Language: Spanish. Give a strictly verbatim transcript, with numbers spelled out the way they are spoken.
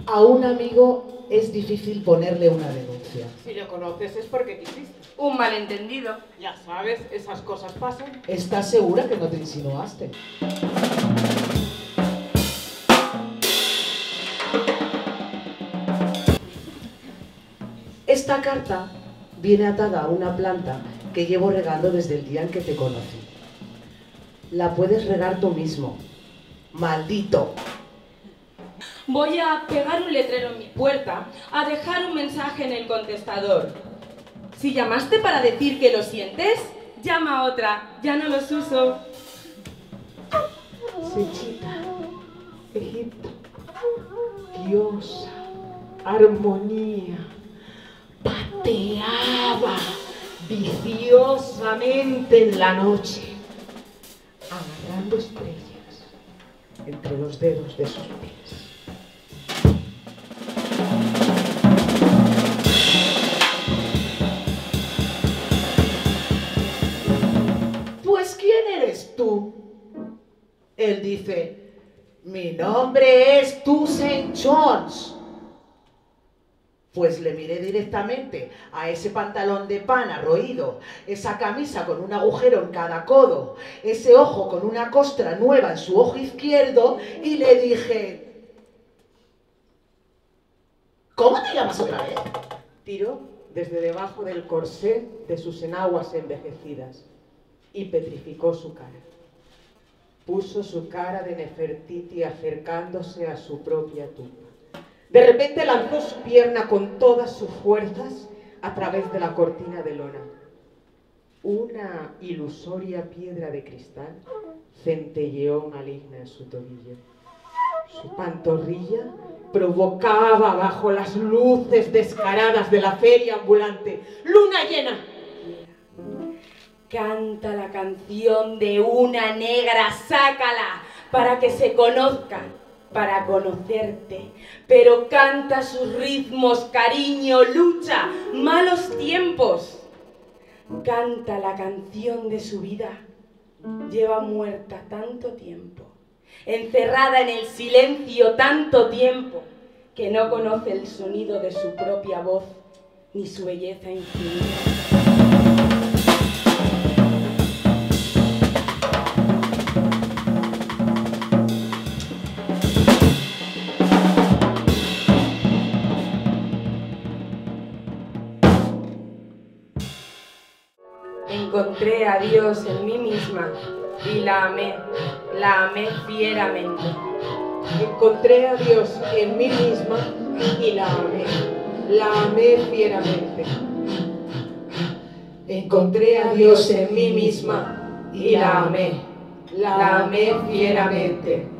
A un amigo es difícil ponerle una denuncia. Si lo conoces es porque quisiste. Un malentendido. Ya sabes, esas cosas pasan. ¿Estás segura que no te insinuaste? Esta carta viene atada a una planta que llevo regando desde el día en que te conocí. La puedes regar tú mismo. ¡Maldito! Voy a pegar un letrero en mi puerta, a dejar un mensaje en el contestador. Si llamaste para decir que lo sientes, llama a otra, ya no los uso. Sechita, Egipto, diosa, armonía, pateaba viciosamente en la noche, agarrando estrellas entre los dedos de sus pies. Pues, ¿quién eres tú? Él dice, mi nombre es Toussaint Jones. Pues le miré directamente a ese pantalón de pana roído, esa camisa con un agujero en cada codo, ese ojo con una costra nueva en su ojo izquierdo y le dije, ¿cómo te llamas otra vez? Tiró desde debajo del corsé de sus enaguas envejecidas y petrificó su cara. Puso su cara de Nefertiti acercándose a su propia tumba. De repente lanzó su pierna con todas sus fuerzas a través de la cortina de lona. Una ilusoria piedra de cristal centelleó maligna en su tobillo. Su pantorrilla provocaba bajo las luces descaradas de la feria ambulante. ¡Luna llena! Canta la canción de una negra, sácala, para que se conozcan, para conocerte. Pero canta sus ritmos, cariño, lucha, malos tiempos. Canta la canción de su vida. Lleva muerta tanto tiempo, encerrada en el silencio tanto tiempo, que no conoce el sonido de su propia voz, ni su belleza infinita. Encontré a Dios en mí misma y la amé, la amé fieramente. Encontré a Dios en mí misma y la amé, la amé fieramente. Encontré a Dios en mí misma y la amé, la amé fieramente.